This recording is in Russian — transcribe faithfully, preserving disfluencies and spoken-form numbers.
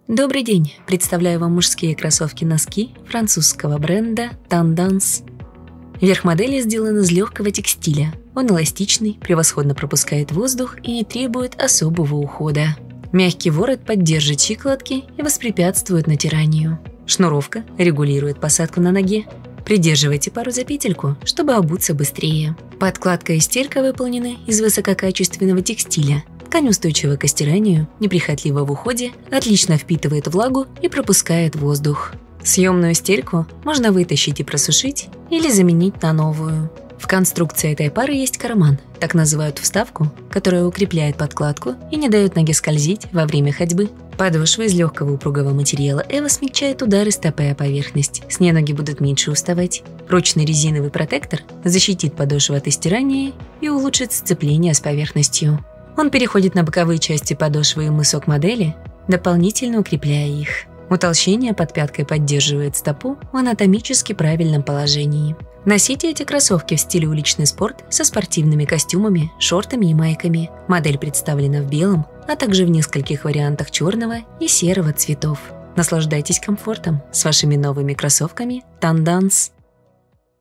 Добрый день! Представляю вам мужские кроссовки-носки французского бренда Tendance. Верх модели сделан из легкого текстиля. Он эластичный, превосходно пропускает воздух и не требует особого ухода. Мягкий ворот поддержит щиколотки и воспрепятствует натиранию. Шнуровка регулирует посадку на ноге. Придерживайте пару за петельку, чтобы обуться быстрее. Подкладка и стелька выполнены из высококачественного текстиля. Ткань устойчива к стиранию, неприхотлива в уходе, отлично впитывает влагу и пропускает воздух. Съемную стельку можно вытащить и просушить или заменить на новую. В конструкции этой пары есть карман, так называют вставку, которая укрепляет подкладку и не дает ноге скользить во время ходьбы. Подошва из легкого упругого материала Эва смягчает удары стопы о поверхность, с ней ноги будут меньше уставать. Прочный резиновый протектор защитит подошву от стирания и улучшит сцепление с поверхностью. Он переходит на боковые части подошвы и мысок модели, дополнительно укрепляя их. Утолщение под пяткой поддерживает стопу в анатомически правильном положении. Носите эти кроссовки в стиле уличный спорт со спортивными костюмами, шортами и майками. Модель представлена в белом, а также в нескольких вариантах черного и серого цветов. Наслаждайтесь комфортом с вашими новыми кроссовками Tendance.